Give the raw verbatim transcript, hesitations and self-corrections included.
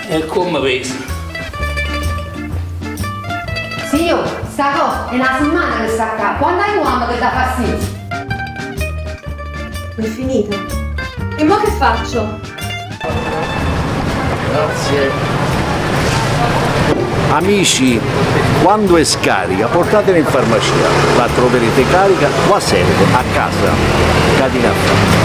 E come vedi? Sì, io, sta cosa è una settimana che sta qua. Quando hai un uomo che dà fastidio? È finita. E mo che faccio? Grazie. Amici, quando è scarica portatela in farmacia, la troverete carica qua sempre, a casa. Catinaffa.